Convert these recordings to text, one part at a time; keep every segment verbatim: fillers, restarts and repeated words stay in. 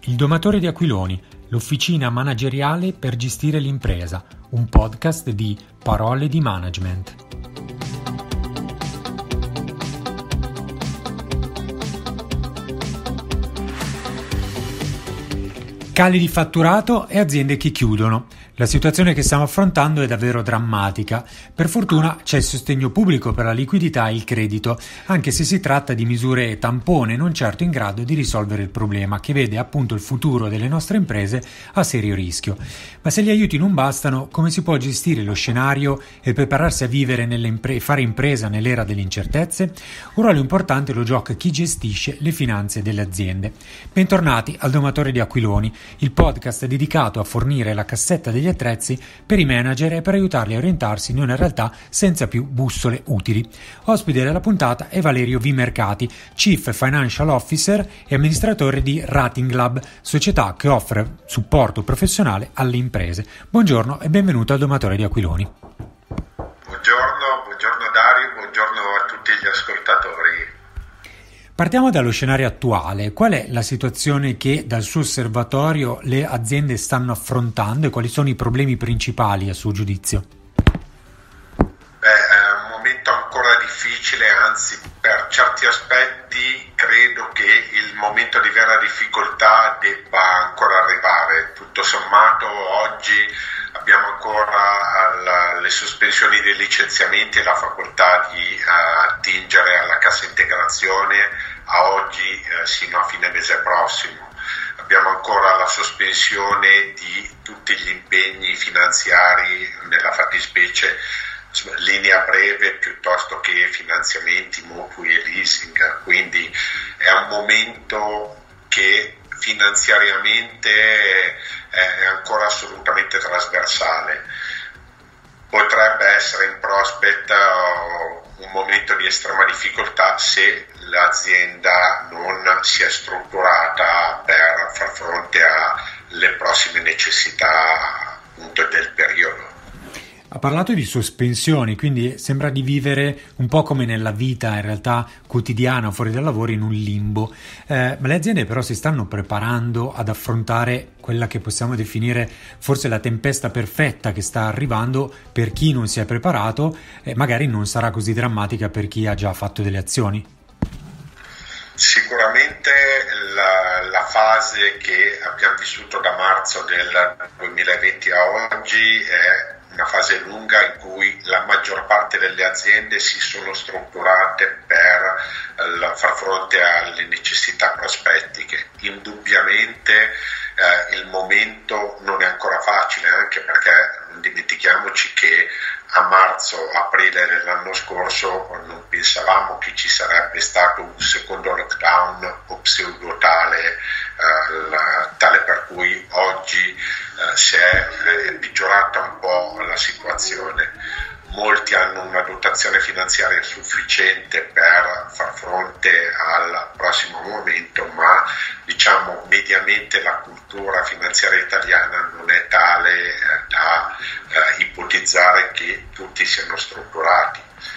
Il Domatore di Aquiloni, l'officina manageriale per gestire l'impresa, un podcast di Parole di Management. Cali di fatturato e aziende che chiudono. La situazione che stiamo affrontando è davvero drammatica. Per fortuna c'è il sostegno pubblico per la liquidità e il credito, anche se si tratta di misure tampone non certo in grado di risolvere il problema, che vede appunto il futuro delle nostre imprese a serio rischio. Ma se gli aiuti non bastano, come si può gestire lo scenario e prepararsi a vivere nelle impre- fare impresa nell'era delle incertezze? Un ruolo importante lo gioca chi gestisce le finanze delle aziende. Bentornati al Domatore di Aquiloni, il podcast dedicato a fornire la cassetta degli attrezzi per i manager e per aiutarli a orientarsi in una realtà senza più bussole utili. Ospite della puntata è Valerio Vimercati, Chief Financial Officer e amministratore di Rating Lab, società che offre supporto professionale alle imprese. Buongiorno e benvenuto al Domatore di Aquiloni. Buongiorno, buongiorno Dario, buongiorno a tutti gli ascoltatori. Partiamo dallo scenario attuale. Qual è la situazione che dal suo osservatorio le aziende stanno affrontando e quali sono i problemi principali a suo giudizio? Beh, è un momento ancora difficile, anzi per certi aspetti credo che il momento di vera difficoltà debba ancora arrivare. Tutto sommato oggi abbiamo ancora la, le sospensioni dei licenziamenti e la facoltà di uh, attingere alla cassa integrazione a oggi uh, sino a fine mese prossimo. Abbiamo ancora la sospensione di tutti gli impegni finanziari, nella fattispecie linea breve piuttosto che finanziamenti, mutui e leasing, quindi è un momento che finanziariamente è ancora assolutamente trasversale. Potrebbe essere in prospect un momento di estrema difficoltà se l'azienda non si è strutturata per far fronte alle prossime necessità appunto del periodo. Ha parlato di sospensioni, quindi sembra di vivere un po' come nella vita in realtà quotidiana fuori dal lavoro in un limbo, eh, ma le aziende però si stanno preparando ad affrontare quella che possiamo definire forse la tempesta perfetta che sta arrivando per chi non si è preparato e magari non sarà così drammatica per chi ha già fatto delle azioni. Sicuramente la, la fase che abbiamo vissuto da marzo del duemilaventi a oggi è una fase lunga in cui la maggior parte delle aziende si sono strutturate per uh, far fronte alle necessità prospettiche. Indubbiamente uh, il momento non è ancora facile, anche perché non dimentichiamoci che a marzo, aprile dell'anno scorso non pensavamo che ci sarebbe stato un secondo lockdown o pseudo tale, uh, la, tale per cui oggi uh, si è eh, peggiorata un po' la situazione. Molti hanno una dotazione finanziaria sufficiente per far fronte al prossimo momento, ma diciamo mediamente la cultura finanziaria italiana non è tale eh, da eh, ipotizzare che tutti siano strutturati.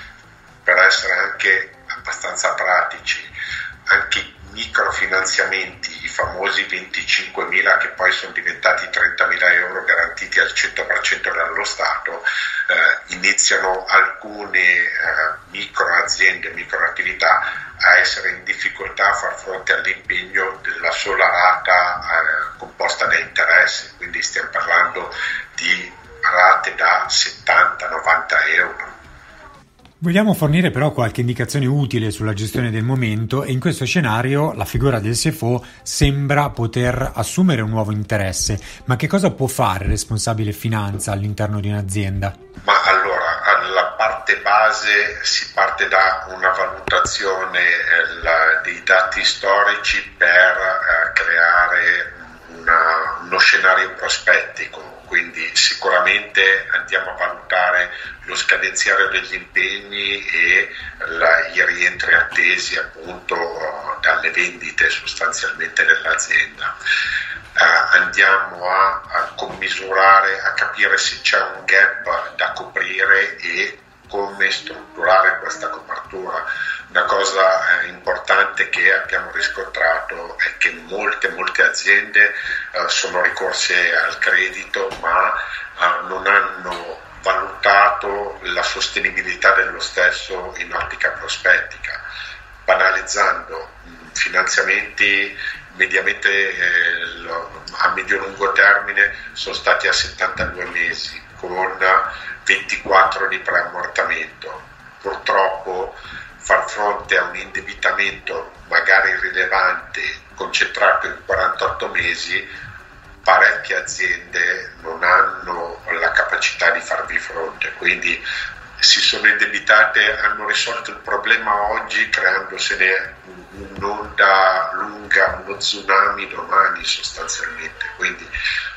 Per essere anche abbastanza pratici, anche i microfinanziamenti, i famosi venticinquemila che poi sono diventati trentamila euro garantiti al cento per cento dallo Stato, eh, iniziano alcune eh, micro aziende, micro attività a essere in difficoltà a far fronte all'impegno della sola rata eh, composta da interessi, quindi stiamo parlando di rate da settanta novanta euro. Vogliamo fornire però qualche indicazione utile sulla gestione del momento e in questo scenario la figura del C F O sembra poter assumere un nuovo interesse, ma che cosa può fare il responsabile finanza all'interno di un'azienda? Ma allora, alla parte base si parte da una valutazione eh, la, dei dati storici per eh, creare una, uno scenario prospettico. Quindi sicuramente andiamo a valutare lo scadenziario degli impegni e la, i rientri attesi appunto dalle vendite sostanzialmente dell'azienda. Uh, andiamo a, a commisurare, a capire se c'è un gap da coprire e come strutturare questa copertura. Una cosa eh, importante che abbiamo riscontrato è che molte, molte aziende eh, sono ricorse al credito, ma eh, non hanno valutato la sostenibilità dello stesso in ottica prospettica, banalizzando mh, finanziamenti mediamente eh, lo, a medio-lungo termine sono stati a settantadue mesi con ventiquattro di preammortamento. Purtroppo far fronte a un indebitamento magari rilevante concentrato in quarantotto mesi, parecchie aziende non hanno la capacità di farvi fronte, quindi si sono indebitate, hanno risolto il problema oggi creandosene un'onda lunga, uno tsunami domani sostanzialmente, quindi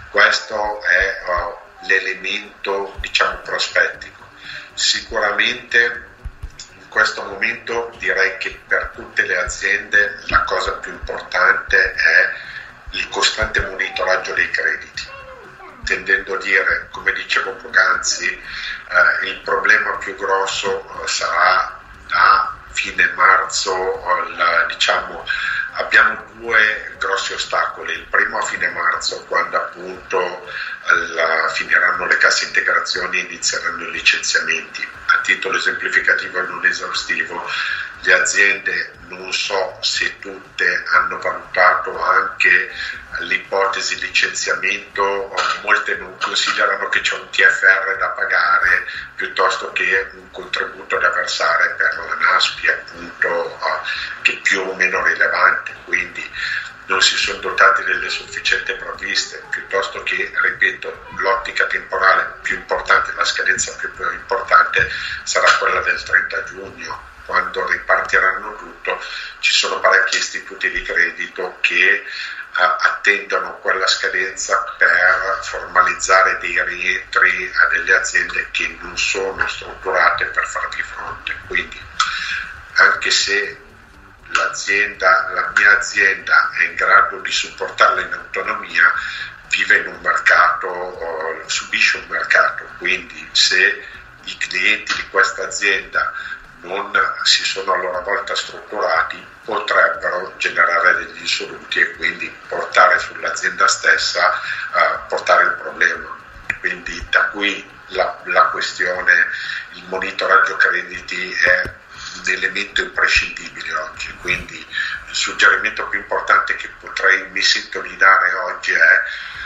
questo è uh, l'elemento, diciamo, prospettico. Sicuramente in questo momento direi che per tutte le aziende la cosa più importante è il costante monitoraggio dei crediti, tendendo a dire, come dicevo poc'anzi, eh, il problema più grosso eh, sarà da fine marzo, la, diciamo, abbiamo due grossi ostacoli. Il primo a fine marzo, quando appunto la, finiranno le casse integrazioni e inizieranno i licenziamenti. A titolo esemplificativo e non esaustivo, le aziende, non so se tutte hanno valutato anche l'ipotesi licenziamento, molte non considerano che c'è un T F R da pagare piuttosto che un contributo da versare per la NASPI, appunto, che è più o meno rilevante, quindi non si sono dotati delle sufficienti provviste, piuttosto che, ripeto, l'ottica temporale più importante, la scadenza più, più importante sarà quella del trenta giugno, quando ripartiranno tutto. Ci sono parecchi istituti di credito che uh, attendono quella scadenza per formalizzare dei rientri a delle aziende che non sono strutturate per farvi fronte. Quindi, anche se l'azienda, la mia azienda è in grado di supportarla in autonomia, vive in un mercato, uh, subisce un mercato, quindi se i clienti di questa azienda non si sono a loro volta strutturati, potrebbero generare degli insoluti e quindi portare sull'azienda stessa, uh, portare il problema. Quindi da qui la, la questione, il monitoraggio crediti è un elemento imprescindibile oggi, quindi il suggerimento più importante che potrei mi sento di dare oggi è: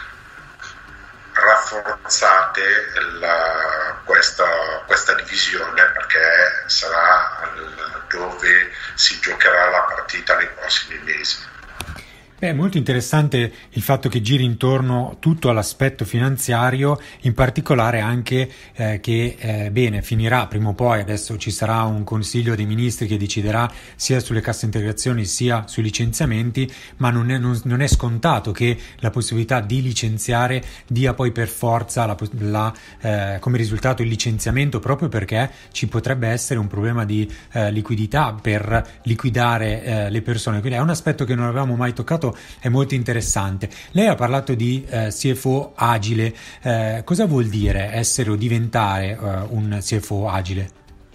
rafforzate la, questa, questa divisione, perché sarà dove si giocherà la partita nei prossimi mesi. È molto interessante il fatto che giri intorno tutto all'aspetto finanziario, in particolare anche eh, che eh, bene, finirà prima o poi, adesso ci sarà un consiglio dei ministri che deciderà sia sulle casse integrazioni sia sui licenziamenti, ma non è, non, non è scontato che la possibilità di licenziare dia poi per forza la, la, eh, come risultato il licenziamento, proprio perché ci potrebbe essere un problema di eh, liquidità per liquidare eh, le persone. Quindi è un aspetto che non avevamo mai toccato, è molto interessante. Lei ha parlato di eh, C F O agile. Eh, cosa vuol dire essere o diventare eh, un C F O agile?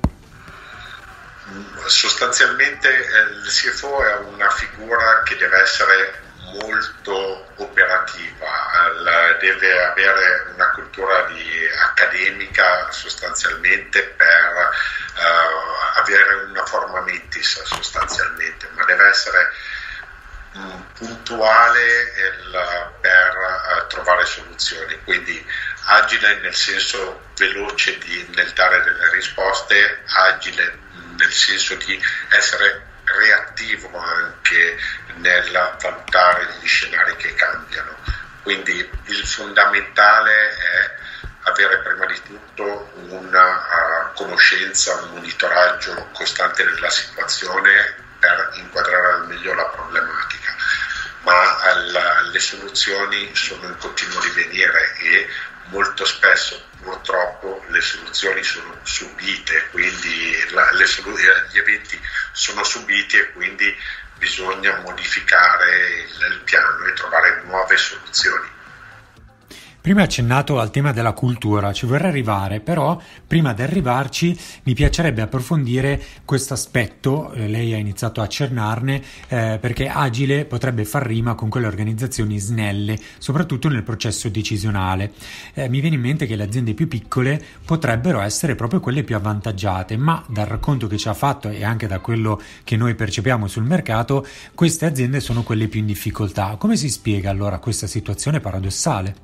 Sostanzialmente eh, il C F O è una figura che deve essere molto operativa, eh, deve avere una cultura di accademica sostanzialmente per eh, avere una forma mentis sostanzialmente, ma deve essere puntuale il, per uh, trovare soluzioni, quindi agile nel senso veloce di, nel dare delle risposte, agile nel senso di essere reattivo anche nel valutare gli scenari che cambiano. Quindi il fondamentale è avere prima di tutto una uh, conoscenza, un monitoraggio costante della situazione per inquadrare al meglio la problematica, ma alla, le soluzioni sono in continuo divenire e molto spesso purtroppo le soluzioni sono subite, quindi la, le, gli eventi sono subiti e quindi bisogna modificare il, il piano e trovare nuove soluzioni. Prima hai accennato al tema della cultura, ci vorrei arrivare, però prima di arrivarci mi piacerebbe approfondire questo aspetto, eh, lei ha iniziato a accennarne, eh, perché agile potrebbe far rima con quelle organizzazioni snelle, soprattutto nel processo decisionale. Eh, mi viene in mente che le aziende più piccole potrebbero essere proprio quelle più avvantaggiate, ma dal racconto che ci ha fatto e anche da quello che noi percepiamo sul mercato, queste aziende sono quelle più in difficoltà. Come si spiega allora questa situazione paradossale?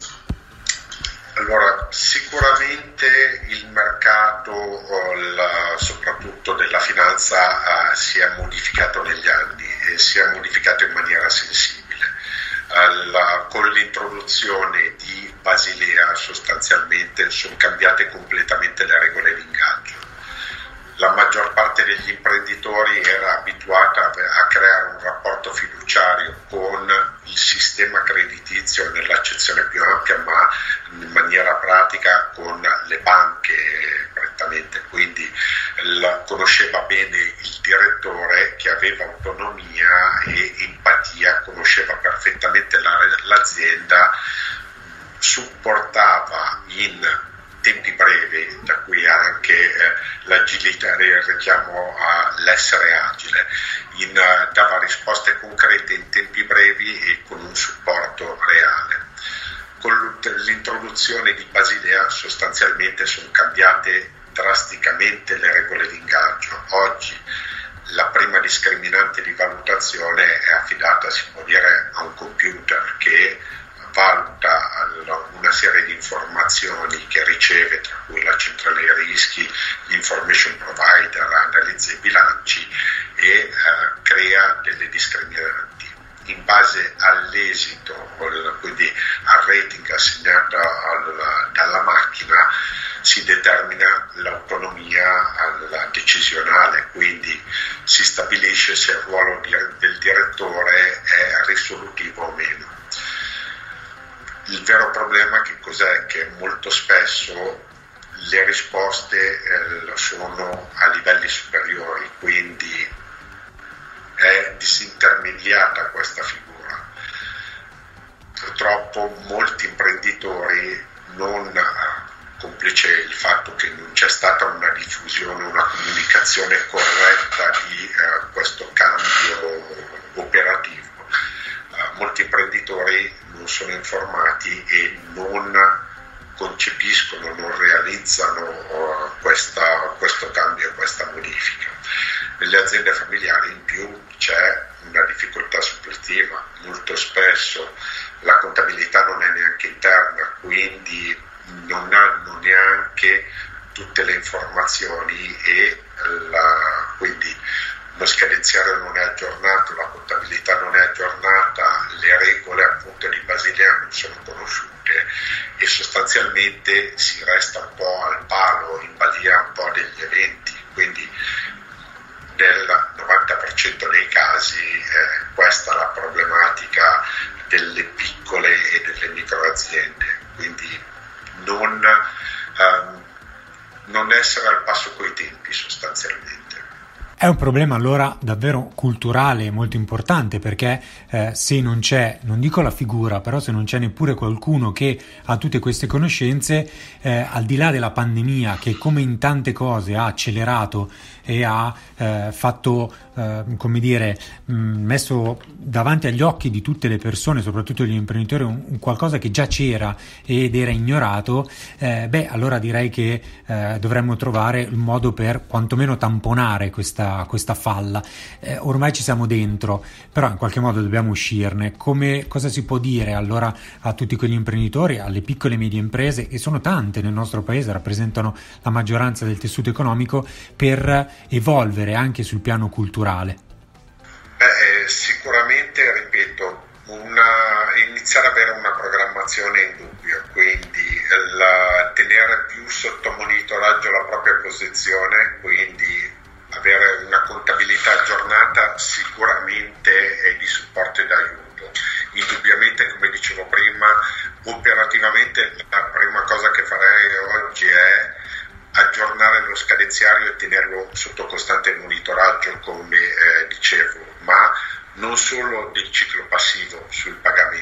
Allora, sicuramente il mercato, la, soprattutto della finanza, uh, si è modificato negli anni e si è modificato in maniera sensibile. Alla, con l'introduzione di Basilea sostanzialmente sono cambiate completamente le regole di ingaggio. La maggior parte degli imprenditori era abituata a creare un rapporto fiduciario con il sistema creditizio nell'accezione più ampia, ma in maniera pratica con le banche prettamente, quindi la, conosceva bene il direttore che aveva autonomia e empatia, conosceva perfettamente la, l'azienda, supportava in tempi brevi, da cui anche eh, l'agilità, il richiamo all'essere agile, in, uh, dava risposte concrete in tempi brevi e con un supporto reale. Con l'introduzione di Basilea sostanzialmente sono cambiate drasticamente le regole di ingaggio. Oggi la prima discriminante di valutazione è affidata, si può dire, a un computer che valuta una serie di informazioni che riceve, tra cui la centrale rischi, l'information provider, analizza i bilanci e eh, crea delle discriminanti. In base all'esito, quindi al rating assegnato al, dalla macchina, si determina l'autonomia alla decisionale, quindi si stabilisce se il ruolo di, del direttore è risolutivo o meno. Il vero problema che cos'è? Che molto spesso le risposte eh, sono a livelli superiori, quindi è disintermediata questa figura. Purtroppo molti imprenditori, non complice il fatto che non c'è stata una diffusione, una comunicazione corretta di eh, questo cambio operativo, eh, molti imprenditori non sono informati e non concepiscono, non realizzano uh, questa, questo cambio, questa modifica. Nelle aziende familiari in più c'è una difficoltà suppletiva, molto spesso la contabilità non è neanche interna, quindi non hanno neanche tutte le informazioni e la, quindi lo scadenziario non è aggiornato, la contabilità non è aggiornata, le regole appunto di Basilea non sono conosciute e sostanzialmente si resta un po' al palo, in balia un po' degli eventi, quindi nel novanta per cento dei casi eh, questa è la problematica delle piccole e delle microaziende, quindi non, ehm, non essere al passo coi tempi sostanzialmente. È un problema allora davvero culturale molto importante, perché eh, se non c'è, non dico la figura, però se non c'è neppure qualcuno che ha tutte queste conoscenze, eh, al di là della pandemia che come in tante cose ha accelerato e ha eh, fatto, eh, come dire, mh, messo davanti agli occhi di tutte le persone, soprattutto gli imprenditori, un, un qualcosa che già c'era ed era ignorato, eh, beh, allora direi che eh, dovremmo trovare il modo per quantomeno tamponare questa questa falla. Eh, ormai ci siamo dentro, però in qualche modo dobbiamo uscirne. Come, cosa si può dire allora a tutti quegli imprenditori, alle piccole e medie imprese, che sono tante nel nostro paese, rappresentano la maggioranza del tessuto economico, per evolvere anche sul piano culturale? Beh, sicuramente, ripeto, una, iniziare ad avere una programmazione in dubbio, quindi la, tenere più sotto monitoraggio la propria posizione, quindi avere una contabilità aggiornata sicuramente è di supporto e d'aiuto. Indubbiamente, come dicevo prima, operativamente la prima cosa che farei oggi è aggiornare lo scadenziario e tenerlo sotto costante monitoraggio, come eh, dicevo, ma non solo del ciclo passivo sui pagamenti,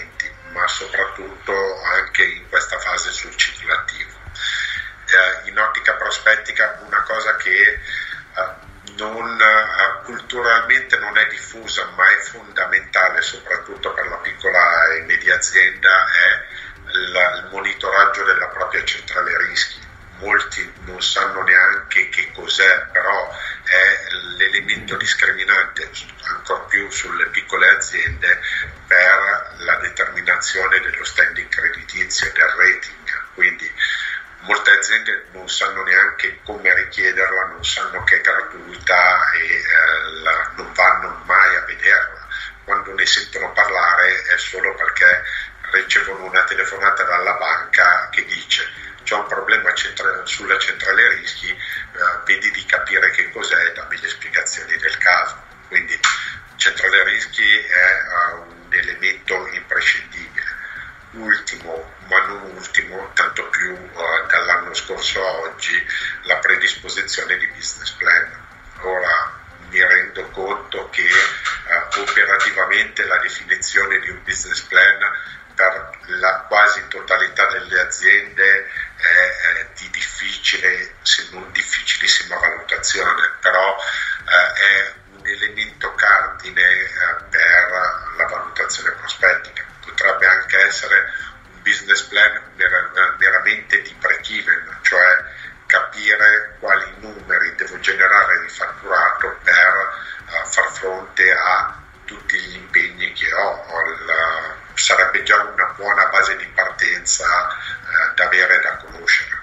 ma soprattutto anche in questa fase sul ciclo attivo. Eh, in ottica prospettica una cosa che eh, non, eh, culturalmente non è diffusa ma è fondamentale soprattutto per la piccola e media azienda è la, il monitoraggio della propria centrale rischi. Molti non sanno neanche che cos'è, però è l'elemento discriminante ancor più sulle piccole aziende per la determinazione dello standing creditizio, del rating. Quindi molte aziende non sanno neanche come richiederla, non sanno che è gratuita e eh, la, non vanno mai a vederla. Quando ne sentono parlare è solo perché ricevono una telefonata dalla banca che dice c'è un problema centra- sulla centrale rischi, eh, vedi di capire che cos'è e dammi le spiegazioni del caso. Quindi centrale rischi è uh, un elemento imprescindibile. Ultimo, ma non ultimo, tanto più uh, dall'anno scorso a oggi, la predisposizione di business plan. Ora mi rendo conto che uh, operativamente la definizione di un business plan per la quasi totalità delle aziende è, è di difficile, se non difficilissima valutazione, però eh, è un elemento cardine eh, per la valutazione prospettica. Potrebbe anche essere un business plan mer- meramente di break-even, cioè capire quali numeri devo generare di fatturato per uh, far fronte a tutti gli impegni che ho. ho il, sarebbe già una buona base di partenza eh, da avere e da conoscere.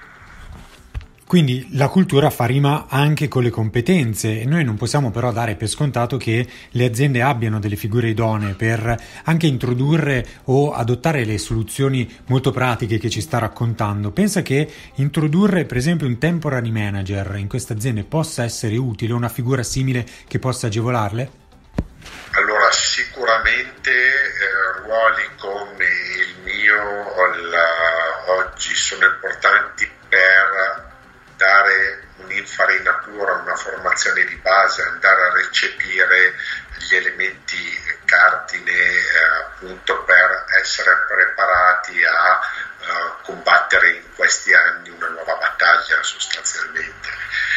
Quindi la cultura fa rima anche con le competenze e noi non possiamo però dare per scontato che le aziende abbiano delle figure idonee per anche introdurre o adottare le soluzioni molto pratiche che ci sta raccontando. Pensa che introdurre per esempio un temporary manager in queste aziende possa essere utile, una figura simile che possa agevolarle? Allora sicuramente eh, ruoli come il mio la, oggi sono importanti per dare un'infarinatura, una formazione di base, andare a recepire gli elementi cardine eh, appunto per essere preparati a uh, combattere in questi anni una nuova battaglia sostanzialmente.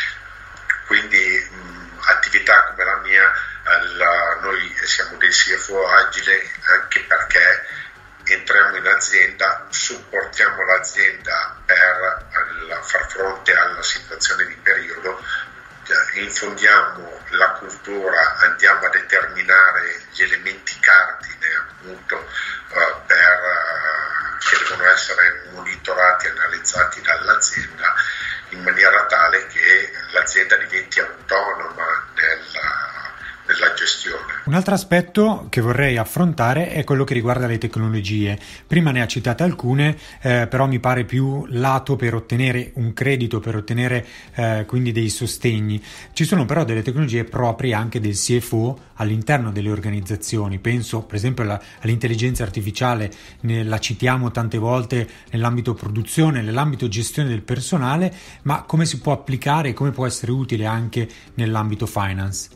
Quindi mh, attività come la mia, la, noi siamo dei C F O agile anche perché entriamo in azienda, supportiamo l'azienda per al, far fronte alla situazione di periodo, infondiamo la cultura, andiamo a determinare gli elementi cardine appunto uh, per, uh, che devono essere monitorati e analizzati dall'azienda in maniera tale che l'azienda diventi autonoma nella della gestione. Un altro aspetto che vorrei affrontare è quello che riguarda le tecnologie. Prima ne ha citate alcune, eh, però mi pare più lato per ottenere un credito, per ottenere eh, quindi dei sostegni. Ci sono però delle tecnologie proprie anche del C F O all'interno delle organizzazioni. Penso per esempio alla, all'intelligenza artificiale, ne, la citiamo tante volte nell'ambito produzione, nell'ambito gestione del personale, ma come si può applicare, come può essere utile anche nell'ambito finance?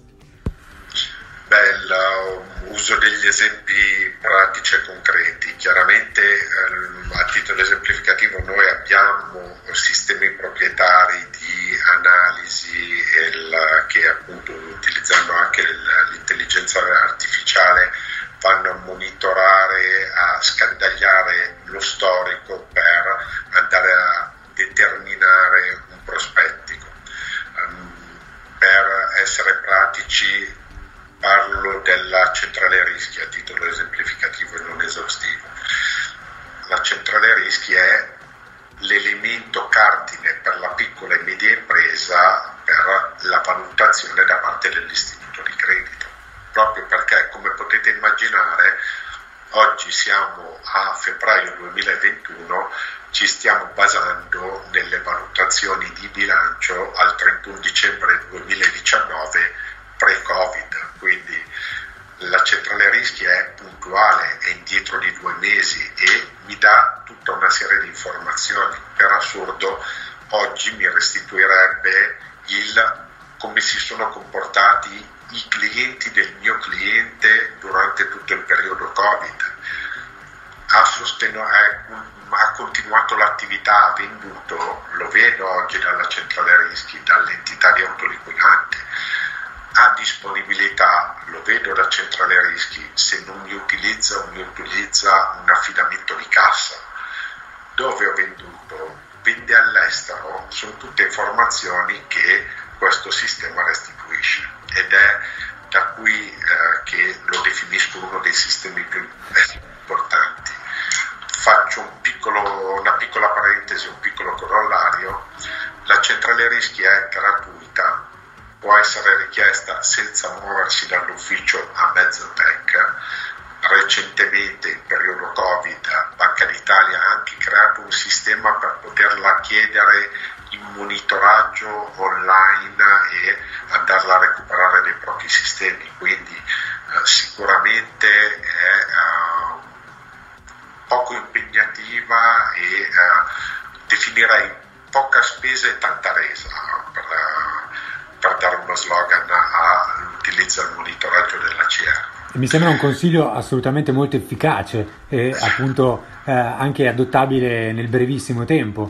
Beh, uso degli esempi pratici e concreti. Chiaramente ehm, a titolo esemplificativo noi abbiamo sistemi proprietari di analisi il, che appunto utilizzando anche l'intelligenza artificiale vanno a monitorare, a scandagliare lo storico per andare a determinare un prospettico. Um, per essere pratici parlo della centrale rischi a titolo esemplificativo e non esaustivo. La centrale rischi è l'elemento cardine per la piccola e media impresa per la valutazione da parte dell'istituto di credito, proprio perché, come potete immaginare, oggi siamo a febbraio duemilaventuno, ci stiamo basando nelle valutazioni di bilancio al trentuno dicembre duemiladiciannove pre-Covid, quindi la centrale rischi è puntuale, è indietro di due mesi e mi dà tutta una serie di informazioni. Per assurdo oggi mi restituirebbe il come si sono comportati i clienti del mio cliente durante tutto il periodo Covid. Ha sostenu- ha continuato l'attività, ha venduto, lo vedo oggi dalla centrale rischi, dall'entità di autoliquidante, ha disponibilità, lo vedo da centrale rischi, se non mi utilizza o mi utilizza un affidamento di cassa. Dove ho venduto? Vende all'estero, sono tutte informazioni che questo sistema restituisce, ed è da qui eh, che lo definisco uno dei sistemi più importanti. Faccio un piccolo, una piccola parentesi, un piccolo corollario. La centrale rischi è gratuita, può essere richiesta senza muoversi dall'ufficio a mezzo tech. Recentemente, in periodo Covid, Banca d'Italia ha anche creato un sistema per poterla chiedere in monitoraggio online e andarla a recuperare nei propri sistemi, quindi eh, sicuramente è eh, poco impegnativa e eh, definirei poca spesa e tanta resa per, per dare uno slogan all'utilizzo e al monitoraggio della C R. Mi sembra un consiglio assolutamente molto efficace e appunto eh, anche adottabile nel brevissimo tempo.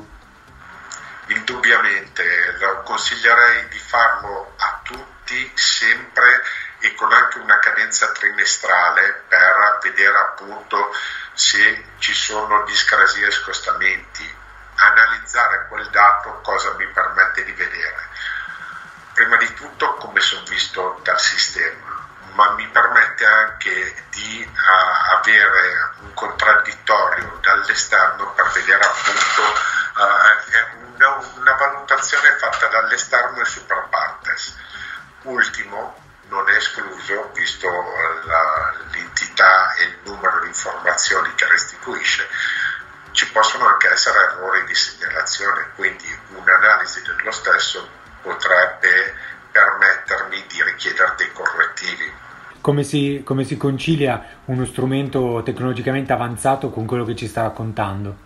Indubbiamente, lo consiglierei di farlo a tutti, sempre, e con anche una cadenza trimestrale per vedere appunto se ci sono discrasie e scostamenti. Analizzare quel dato cosa mi permette di vedere? Prima di tutto come sono visto dal sistema, ma mi permette anche di uh, avere un contraddittorio dall'esterno per vedere appunto uh, una, una valutazione fatta dall'esterno e super partes. Ultimo, non è escluso, visto la, l'entità e il numero di informazioni che restituisce, ci possono anche essere errori di segnalazione, quindi un'analisi dello stesso potrebbe permettermi di richiedere dei correttivi. Come si, come si concilia uno strumento tecnologicamente avanzato con quello che ci sta raccontando?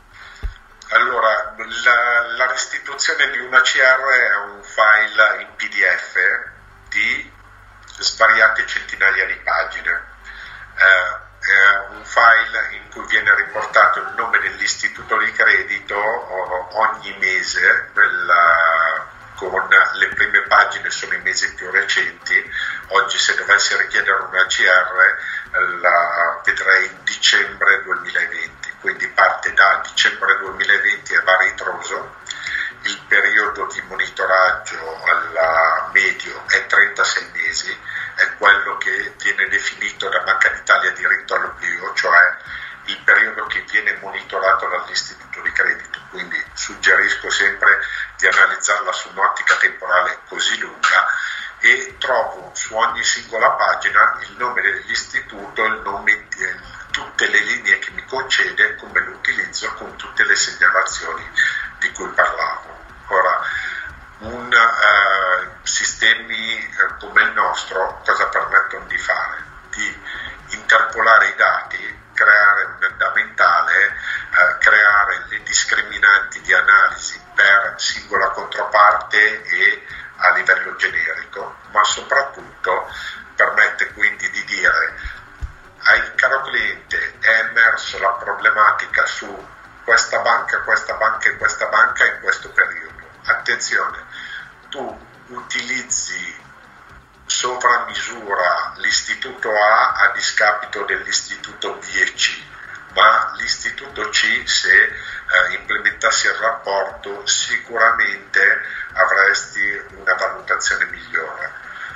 Allora, la, la restituzione di una C R è un file in P D F di svariate centinaia di pagine. Eh, è un file in cui viene riportato il nome dell'istituto di credito ogni mese, nella, con le prime pagine sono i mesi più recenti. Oggi se dovessi richiedere una C R la vedrei in dicembre duemilaventi, quindi parte da dicembre duemilaventi e va a ritroso. Il periodo di monitoraggio al medio è trentasei mesi, è quello che viene definito da Banca d'Italia diritto all'oblio, cioè il periodo che viene monitorato dall'istituto di credito, quindi suggerisco sempre di analizzarla su un'ottica temporale così lunga, e trovo su ogni singola pagina il nome dell'istituto, il nome di tutte le linee che mi concede, come l'utilizzo, con tutte le segnalazioni di cui parlavo. Ora, un uh, sistemi uh, come il nostro cosa permettono di fare? Di interpolare i dati, creare un fondamentale, uh, creare le discriminanti di analisi per singola controparte e a livello generico, ma soprattutto permette quindi di dire al caro cliente: è emerso la problematica su questa banca, questa banca e questa banca in questo periodo. Attenzione, tu utilizzi sovramisura l'istituto A a discapito dell'istituto B e C, ma l'istituto C, se eh, implementassi il rapporto, sicuramente avresti una valutazione migliore.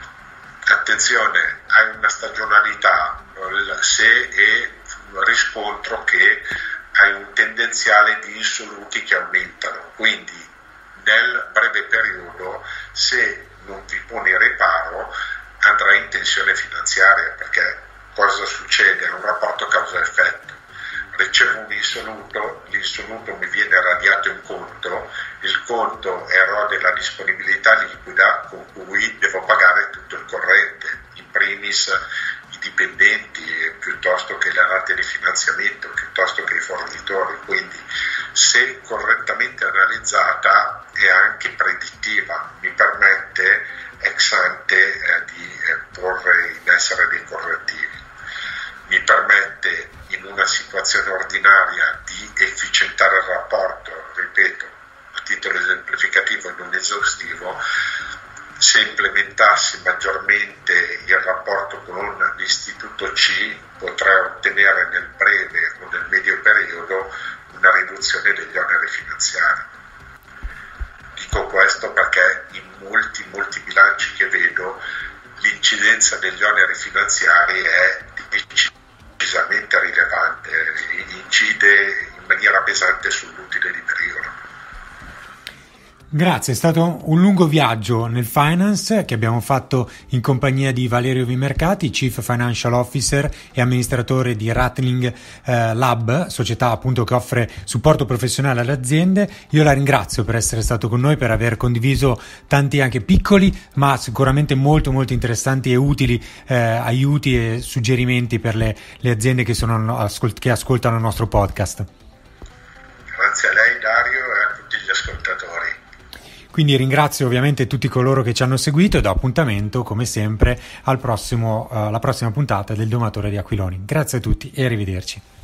Attenzione, hai una stagionalità, se e riscontro che hai un tendenziale di insoluti che aumentano, quindi nel breve periodo, se non vi poni riparo, andrai in tensione finanziaria, perché cosa succede? È un rapporto causa-effetto. Ricevo un insoluto, l'insoluto mi viene radiato in conto, il conto erode la disponibilità liquida con cui devo pagare tutto il corrente, in primis i dipendenti, piuttosto che le rate di finanziamento, piuttosto che i fornitori. Quindi, se correttamente analizzata, è anche predittiva, mi permette ex ante eh, di eh, porre in essere dei correttivi. mi permette in una situazione ordinaria di efficientare il rapporto, ripeto, a titolo esemplificativo e non esaustivo. Se implementassi maggiormente il rapporto con l'istituto C, potrei ottenere nel breve o nel medio periodo una riduzione degli oneri finanziari. Dico questo perché in molti, molti bilanci che vedo l'incidenza degli oneri finanziari è decisamente rilevante, incide in maniera pesante sull'utile di periodo. Grazie, è stato un lungo viaggio nel finance che abbiamo fatto in compagnia di Valerio Vimercati, Chief Financial Officer e amministratore di Rattling eh, Lab, società appunto che offre supporto professionale alle aziende. Io la ringrazio per essere stato con noi, per aver condiviso tanti anche piccoli ma sicuramente molto molto interessanti e utili eh, aiuti e suggerimenti per le, le aziende che, sono, ascolt- che ascoltano il nostro podcast. Grazie a lei Dario e a tutti gli ascoltatori. Quindi ringrazio ovviamente tutti coloro che ci hanno seguito e do appuntamento, come sempre, al prossimo, uh, alla prossima puntata del Domatore di Aquiloni. Grazie a tutti e arrivederci.